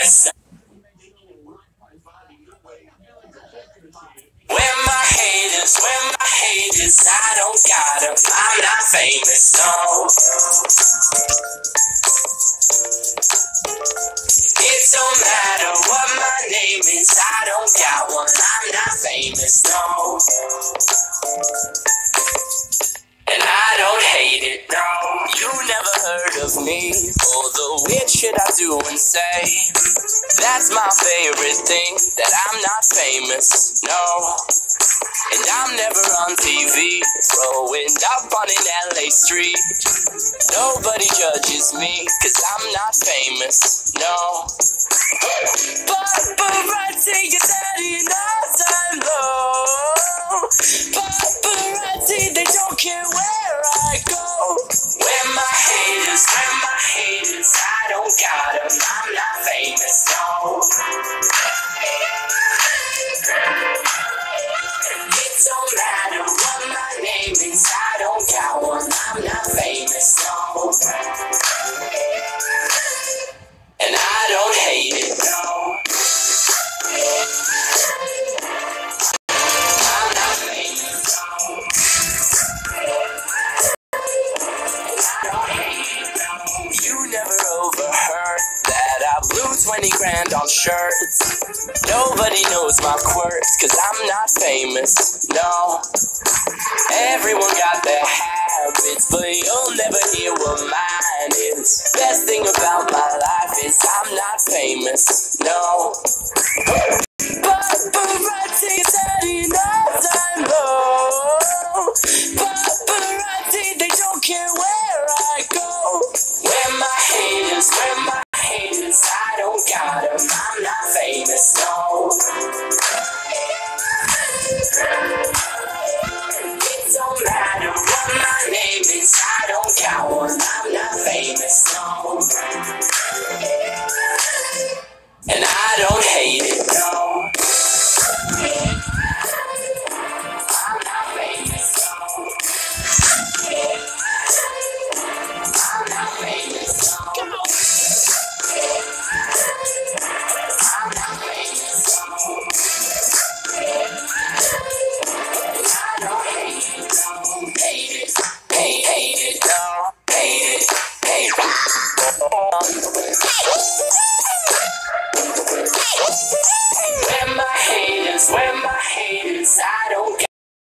famous. Where my haters, I don't got them. I'm not famous, no. It don't matter what my name is, I don't got one. I'm not famous, no. And I don't hate it, no. You never heard of me, or the weird shit I do and say. That's my favorite thing, that I'm not famous, no. And I'm never on TV, throwing up on an LA street. Nobody judges me, cause I'm not famous, no. Paparazzi is setting us down low. Paparazzi, they don't care where I go. Where my haters, I don't got them. I'm not famous, no. It don't matter what my name is, I don't got one. I'm not famous, no. And I don't hate it, no. I'm not famous, no. And I don't hate it, no. You never overheard that I blew 20 grand on shirts. Nobody knows my quirks, cause I'm not famous, no. Everyone got their habits, but you'll never hear what mine is. Best thing about my life is I'm not famous,